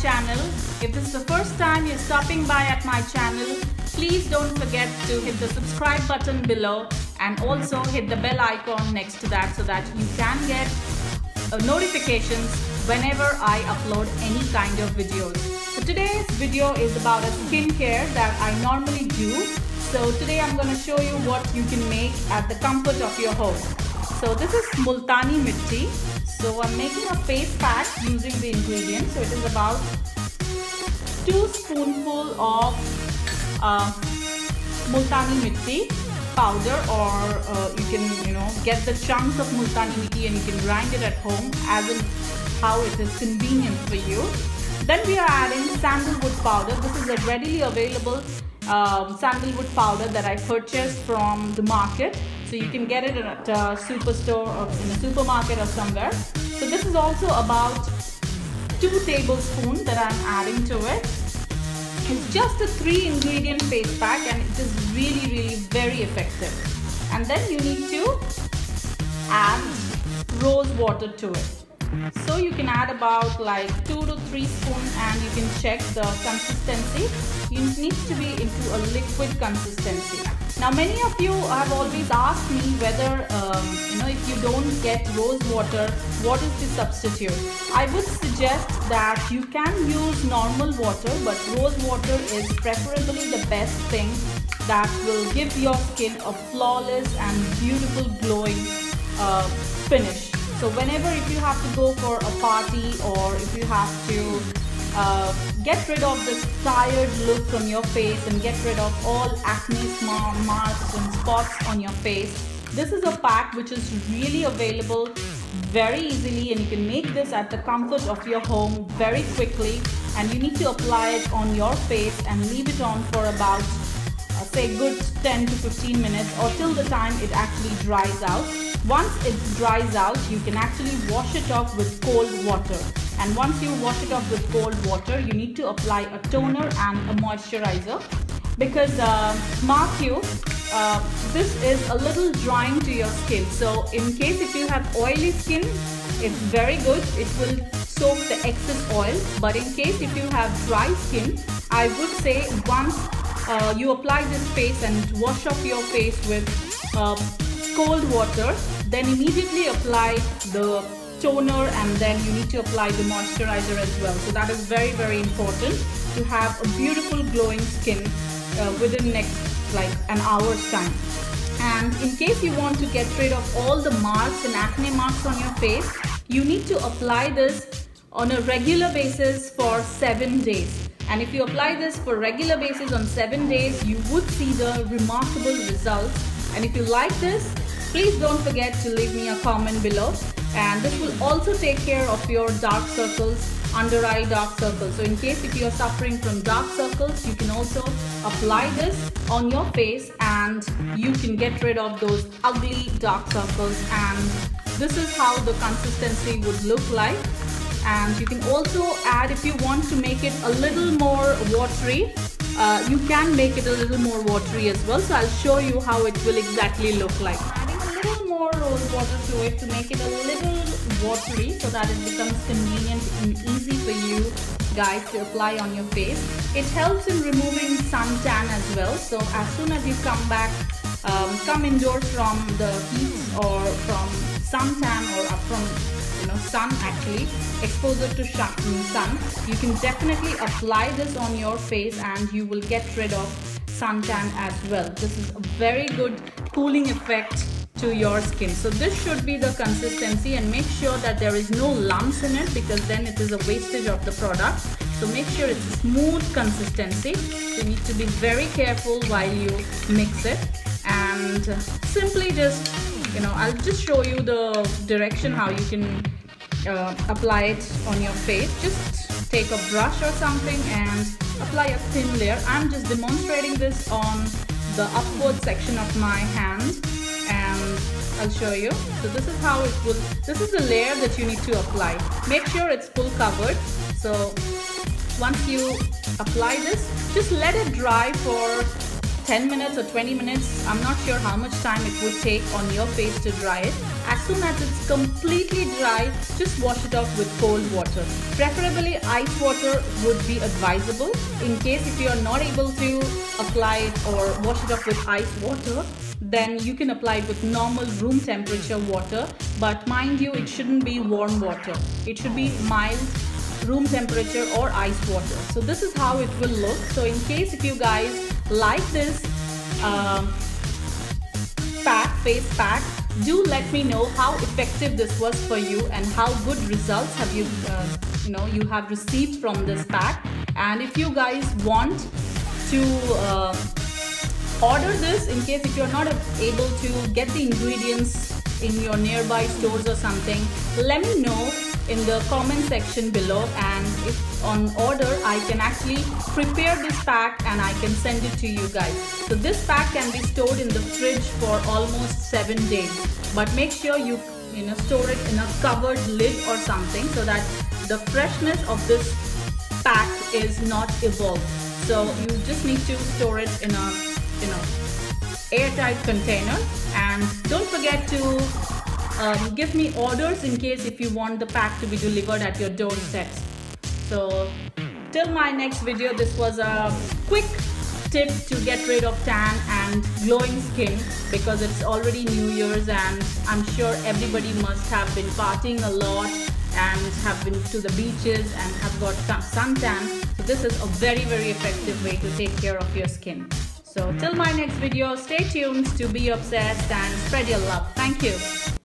channel. If this is the first time you're stopping by at my channel, please don't forget to hit the subscribe button below and also hit the bell icon next to that so that you can get notifications whenever I upload any kind of videos. So today's video is about a skincare that I normally do. So today I'm going to show you what you can make at the comfort of your home. So this is Multani Mitti. So I'm making a face pack using the ingredients. So it is about 2 spoonfuls of Multani Mitti powder, or you can get the chunks of Multani Mitti and you can grind it at home as in how it is convenient for you. Then we are adding sandalwood powder. This is a readily available sandalwood powder that I purchased from the market. So you can get it at a superstore or in a supermarket or somewhere. So this is also about 2 tablespoons that I'm adding to it. It's just a 3 ingredient face pack and it is really very effective. And then you need to add rose water to it. So you can add about like 2 to 3 spoons and you can check the consistency. It needs to be into a liquid consistency. Now many of you have always asked me whether if you don't get rose water, what is the substitute? I would suggest that you can use normal water, but rose water is preferably the best thing that will give your skin a flawless and beautiful glowing finish. So whenever if you have to go for a party or if you have to get rid of this tired look from your face and get rid of all acne marks and spots on your face, this is a pack which is really available very easily, and you can make this at the comfort of your home very quickly, and you need to apply it on your face and leave it on for about say good 10 to 15 minutes or till the time it actually dries out. Once it dries out, you can actually wash it off with cold water. And once you wash it off with cold water, you need to apply a toner and a moisturizer, because mark you, this is a little drying to your skin. So in case if you have oily skin, it's very good. It will soak the excess oil. But in case if you have dry skin, I would say once you apply this face and wash off your face with cold water, then immediately apply the toner and then you need to apply the moisturizer as well. So that is very important to have a beautiful glowing skin within next like an hour's time. And in case you want to get rid of all the marks and acne marks on your face, you need to apply this on a regular basis for 7 days. And if you apply this for regular basis on 7 days, you would see the remarkable results. And if you like this, please don't forget to leave me a comment below. And this will also take care of your dark circles, under eye dark circles. So in case if you are suffering from dark circles, you can also apply this on your face and you can get rid of those ugly dark circles. And this is how the consistency would look like. And you can also add, if you want to make it a little more watery, you can make it a little more watery as well. So I'll show you how it will exactly look like. Adding a little more rose water to it to make it a little watery so that it becomes convenient and easy for you guys to apply on your face. It helps in removing suntan as well. So as soon as you come back, come indoors from the heat or from suntan or from sun, actually exposure to sun, you can definitely apply this on your face and you will get rid of suntan as well. This is a very good cooling effect to your skin. So this should be the consistency, and make sure that there is no lumps in it, because then it is a wastage of the product. So make sure it's a smooth consistency. So you need to be very careful while you mix it. And simply just I'll just show you the direction how you can apply it on your face. Just take a brush or something and apply a thin layer. I'm just demonstrating this on the upward section of my hand and I'll show you. So this is how it will, this is the layer that you need to apply. Make sure it's full covered. So once you apply this, just let it dry for 10 minutes or 20 minutes. I'm not sure how much time it would take on your face to dry it. As soon as it's completely dry, just wash it off with cold water. Preferably ice water would be advisable. In case if you are not able to apply it or wash it off with ice water, then you can apply it with normal room temperature water. But mind you, it shouldn't be warm water. It should be mild room temperature or ice water. So this is how it will look. So in case if you guys like this face pack, do let me know how effective this was for you and how good results have you you have received from this pack. And if you guys want to order this, in case if you're not able to get the ingredients in your nearby stores or something, let me know in the comment section below, and if on order I can actually prepare this pack and I can send it to you guys. So this pack can be stored in the fridge for almost 7 days, but make sure you store it in a covered lid or something so that the freshness of this pack is not evolved. So you just need to store it in a airtight container. And don't forget to give me orders in case if you want the pack to be delivered at your doorstep. So till my next video, this was a quick tip to get rid of tan and glowing skin, because it's already New Year's and I'm sure everybody must have been partying a lot and have been to the beaches and have got suntan. So this is a very, very effective way to take care of your skin. So till my next video, stay tuned to Be Obsessed and spread your love. Thank you.